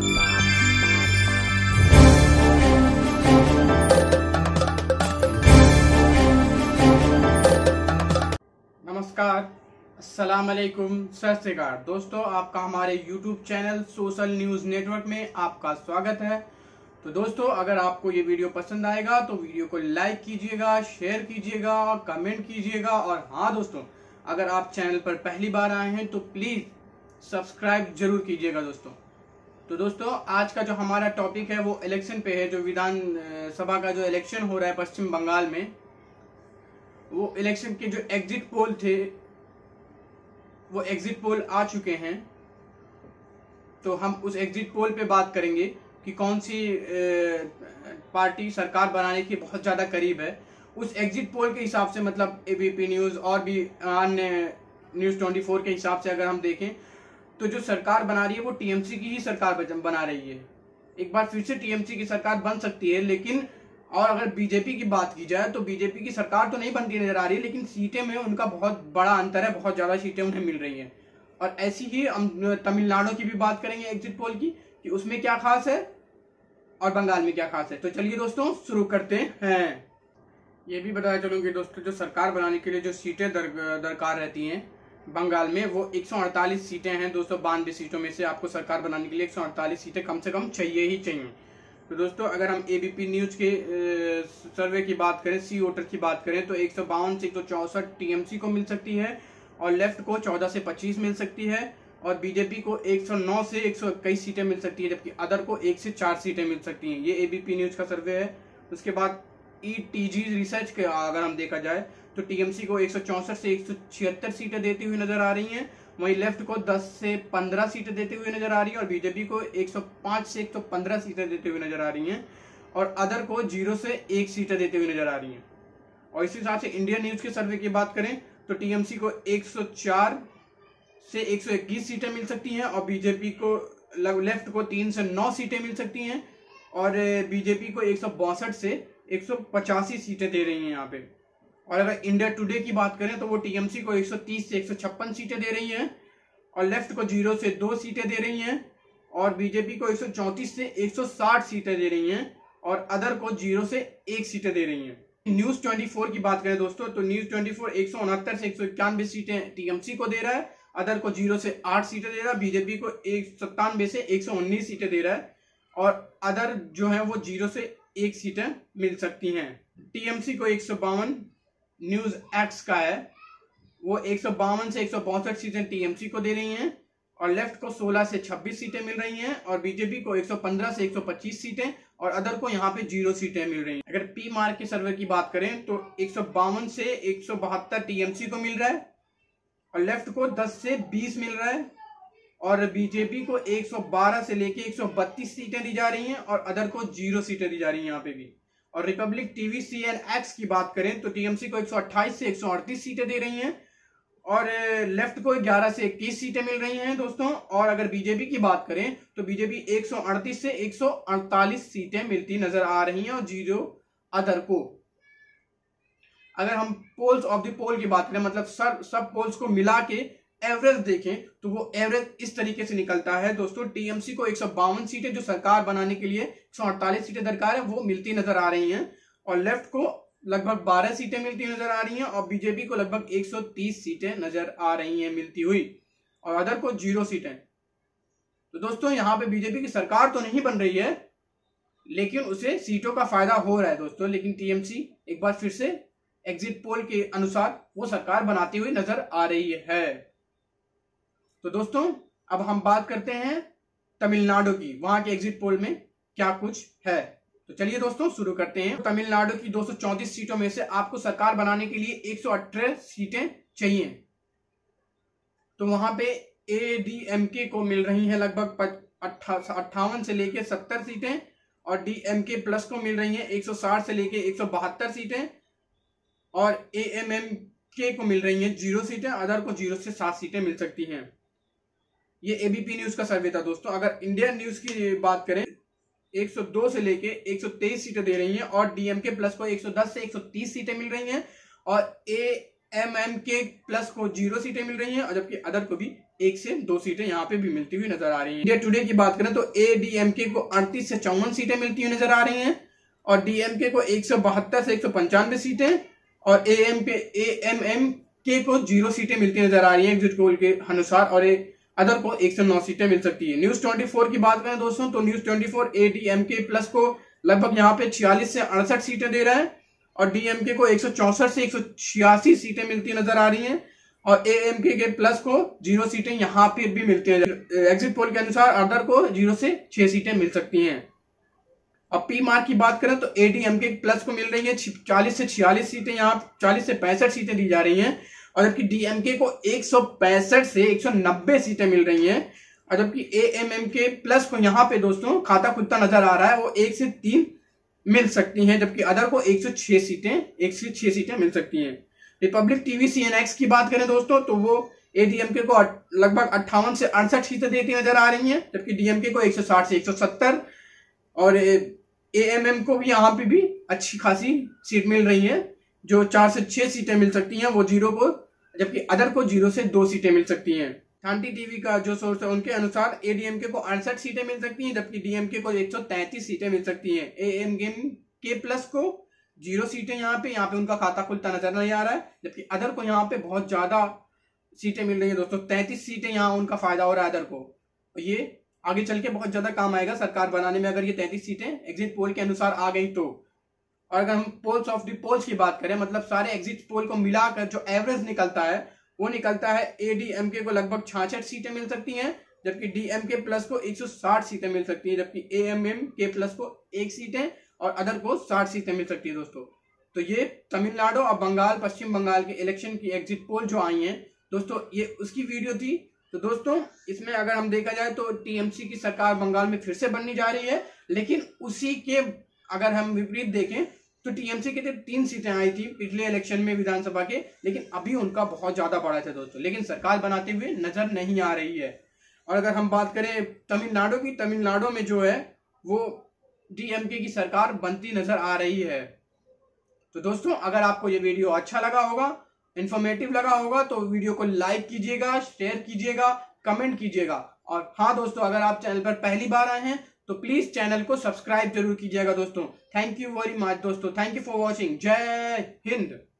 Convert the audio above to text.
नमस्कार, अस्सलाम वालेकुम, सत श्री अकाल। दोस्तों, आपका हमारे YouTube channel social news network में आपका स्वागत है। तो दोस्तों, अगर आपको ये वीडियो पसंद आएगा तो वीडियो को लाइक कीजिएगा, शेयर कीजिएगा, कमेंट कीजिएगा। और हाँ दोस्तों, अगर आप चैनल पर पहली बार आए हैं तो प्लीज़ सब्सक्राइब जरूर कीजिएगा दोस्तों। तो दोस्तों, आज का जो हमारा टॉपिक है वो इलेक्शन पे है। जो विधान सभा का जो इलेक्शन हो रहा है पश्चिम बंगाल में, वो इलेक्शन के जो एग्जिट पोल थे वो एग्जिट पोल आ चुके हैं। तो हम उस एग्जिट पोल पे बात करेंगे कि कौन सी पार्टी सरकार बनाने की बहुत ज़्यादा करीब है। उस एग्जिट पोल के हिसाब से, मतलब एबीपी न्यूज़ और भी अन्य न्यूज़ 24 के हिसाब से अगर हम देखें तो जो सरकार बना रही है वो टीएमसी की ही सरकार बना रही है। एक बार फिर से टीएमसी की सरकार बन सकती है, लेकिन और अगर बीजेपी की बात की जाए तो बीजेपी की सरकार तो नहीं बनती नजर आ रही है, लेकिन सीटें में उनका बहुत बड़ा अंतर है, बहुत ज्यादा सीटें उन्हें मिल रही हैं। और ऐसी ही हम तमिलनाडु की भी बात करेंगे एग्जिट पोल की, कि उसमें क्या खास है और बंगाल में क्या खास है। तो चलिए दोस्तों, शुरू करते हैं। ये भी बताया चलूंगी दोस्तों, जो सरकार बनाने के लिए जो सीटें दरकार रहती हैं बंगाल में, वो 148 सीटें हैं। 292 सीटों में से आपको सरकार बनाने के लिए 148 सीटें कम से कम चाहिए ही चाहिए। तो दोस्तों, अगर हम एबीपी न्यूज़ के सर्वे की बात करें, सी वोटर की बात करें, तो 152 से 164 टीएमसी को मिल सकती है और लेफ्ट को 14 से 25 मिल सकती है और बीजेपी को 109 से 121 सीटें मिल सकती है, जबकि अदर को 1 से 4 सीटें मिल सकती हैं। ये एबीपी न्यूज़ का सर्वे है। उसके बाद ईटीजी रिसर्च के अगर हम देखा जाए तो टीएमसी को 164 से 176 सीटें देती हुई नजर आ रही हैं, वहीं लेफ्ट को 10 से 15 सीटें देते हुए नजर आ रही है और बीजेपी को 105 से 115 सीटें देते हुए नजर आ रही हैं और अदर को 0 से 1 सीटें देते हुए नजर आ रही हैं। और इसी हिसाब से इंडिया न्यूज़ के सर्वे की बात करें तो टीएमसी को 104 से 121 सीटें मिल सकती हैं और बीजेपी को लेफ्ट को 3 से 9 सीटें मिल सकती हैं और बीजेपी को 162 से 185 सीटें दे रही हैं यहाँ पे। और अगर इंडिया टुडे की बात करें तो वो टीएमसी को 130 से 156 सीटें दे रही हैं और लेफ्ट को 0 से 2 सीटें दे रही हैं और बीजेपी को 134 से 160 सीटें दे रही हैं और अदर को 0 से 1 सीटें दे रही हैं। न्यूज़ 24 की बात करें दोस्तों, तो न्यूज़ 24 169 से 191 सीटें टीएमसी को दे रहा है, अदर को 0 से 8 सीटें दे रहा है, बीजेपी को 97 से 119 सीटें दे रहा है और अदर जो है वो 0 से 1 सीटें मिल सकती हैं। टीएमसी को 152, न्यूज एक्स का है वो 152 से 162 सीटें टीएमसी को दे रही हैं और लेफ्ट को 16 से 26 सीटें मिल रही हैं और बीजेपी को 115 से 125 सीटें और अदर को यहाँ पे 0 सीटें मिल रही हैं। अगर पी मार्क के सर्वे की बात करें तो 152 से 172 टीएमसी को मिल रहा है और लेफ्ट को 10 से 20 मिल रहा है और बीजेपी को 112 से लेके 132 सीटें दी जा रही हैं और अदर को 0 सीटें दी जा रही हैं यहाँ पे भी। और रिपब्लिक टीवी CNX की बात करें तो टीएमसी को 128 से 138 सीटें दे रही हैं और लेफ्ट को 11 से 21 सीटें मिल रही हैं दोस्तों। और अगर बीजेपी की बात करें तो बीजेपी 138 से 148 सीटें मिलती नजर आ रही हैं और 0 अदर को। अगर हम पोल्स ऑफ द पोल की बात करें, मतलब सब पोल्स को मिला के एवरेज देखें तो वो एवरेज इस तरीके से निकलता है दोस्तों। टीएमसी को 152 सीटें जो सरकार बनाने के लिए 148 सीटें दरकार है वो मिलती नजर आ रही हैं और लेफ्ट को लगभग 12 सीटें मिलती नजर आ रही हैं और बीजेपी को लगभग 130 सीटें नजर आ रही हैं मिलती हुई और अदर को 0 सीटें। तो दोस्तों, यहाँ पे बीजेपी की सरकार तो नहीं बन रही है, लेकिन उसे सीटों का फायदा हो रहा है दोस्तों। लेकिन टीएमसी एक बार फिर से एग्जिट पोल के अनुसार वो सरकार बनाती हुई नजर आ रही है। तो दोस्तों, अब हम बात करते हैं तमिलनाडु की, वहां के एग्जिट पोल में क्या कुछ है। तो चलिए दोस्तों, शुरू करते हैं। तमिलनाडु की 234 सीटों में से आपको सरकार बनाने के लिए 118 सीटें चाहिए। तो वहां पे एडीएमके को मिल रही हैं लगभग 58 से लेके 70 सीटें और डीएमके प्लस को मिल रही हैं 160 से लेके 172 सीटें और एएमएमके को मिल रही हैं 0 सीटें, अदर को 0 से 7 सीटें मिल सकती हैं। ये एबीपी न्यूज का सर्वे था दोस्तों। अगर इंडियन न्यूज की बात करें 102 से लेके 123 सीटें दे रही हैं और डीएमके प्लस को 110 से 130 सीटें मिल रही हैं और एएमएमके प्लस को 0 सीटें मिल रही हैं और जबकि अदर को भी 1 से 2 सीटें यहाँ पे भी मिलती हुई नजर आ रही हैं। इंडिया टुडे की बात करें तो एडीएमके को 38 से 54 सीटें मिलती हुई नजर आ रही हैं और डीएमके को 172 से 195 सीटें और एएमएमके को 0 सीटें मिलती नजर आ रही हैं एग्जिट पोल के अनुसार और अदर को 109 सीटें मिल सकती है। न्यूज 24 की बात करें दोस्तों तो न्यूज 24 एडीएमके प्लस को लगभग यहाँ पे 46 से 68 सीटें दे रहा है और डीएमके को 164 से 186 सीटें मिलती नजर आ रही हैं और एएमके के प्लस को 0 सीटें यहाँ पे भी मिलती हैं। एग्जिट पोल के अनुसार अदर को 0 से 6 सीटें मिल सकती हैं। अब पी मार्क की बात करें तो एडीएमके प्लस को मिल रही है 40 से 46 सीटें, यहाँ 40 से 65 सीटें दी जा रही हैं और जबकि डीएमके को 165 से 190 सीटें मिल रही हैं और जबकि एएमएमके प्लस को यहाँ पे दोस्तों खाता खुलता नजर आ रहा है, वो 1 से 3 मिल सकती हैं जबकि अदर को 1 से 6 सीटें मिल सकती हैं। रिपब्लिक टीवी सीएनएक्स की बात करें दोस्तों तो वो एडीएमके को लगभग 58 से 68 सीटें देती नजर आ रही हैं जबकि डीएमके को 160 से 170 और एएमएम को भी यहाँ पे भी अच्छी खासी सीट मिल रही है जो 4 से 6 सीटें मिल सकती हैं वो 0 को, जबकि अदर को 0 से 2 सीटें मिल सकती हैं। शांति टीवी का जो सोर्स है उनके अनुसार एडीएमके को 68 सीटें मिल सकती हैं जबकि डीएमके को 133 सीटें मिल सकती हैं। एएमके प्लस को 0 सीटें यहाँ पे उनका खाता खुलता नजर नहीं आ रहा है जबकि अदर को यहाँ पे बहुत ज्यादा सीटें मिल रही है दोस्तों, 33 सीटें यहाँ उनका फायदा हो रहा है अदर को। ये आगे चल के बहुत ज्यादा काम आएगा सरकार बनाने में अगर ये 33 सीटें एग्जिट पोल के अनुसार आ गई तो। और अगर हम पोल्स ऑफ द पोल्स की बात करें मतलब सारे एग्जिट पोल को मिलाकर जो एवरेज निकलता है वो निकलता है एडीएमके को लगभग 66 सीटें मिल सकती हैं जबकि डीएमके प्लस को 160 सीटें मिल सकती हैं जबकि एएमएमके प्लस को 1 सीटें और अदर को 60 सीटें मिल सकती है दोस्तों। तो ये तमिलनाडु और बंगाल पश्चिम बंगाल के इलेक्शन की एग्जिट पोल जो आई हैं दोस्तों ये उसकी वीडियो थी। तो दोस्तों इसमें अगर हम देखा जाए तो टीएमसी की सरकार बंगाल में फिर से बनने जा रही है, लेकिन उसी के अगर हम विपरीत देखें तो टीएमसी के 3 सीटें आई थी पिछले इलेक्शन में विधानसभा के, लेकिन अभी उनका बहुत ज्यादा बढ़ा था दोस्तों, लेकिन सरकार बनाते हुए नजर नहीं आ रही है। और अगर हम बात करें तमिलनाडु की, तमिलनाडु में जो है वो डीएमके की सरकार बनती नजर आ रही है। तो दोस्तों अगर आपको ये वीडियो अच्छा लगा होगा, इंफॉर्मेटिव लगा होगा तो वीडियो को लाइक कीजिएगा, शेयर कीजिएगा, कमेंट कीजिएगा और हाँ दोस्तों अगर आप चैनल पर पहली बार आए हैं तो प्लीज चैनल को सब्सक्राइब जरूर कीजिएगा दोस्तों। थैंक यू वेरी मच दोस्तों, थैंक यू फॉर वॉचिंग। जय हिंद।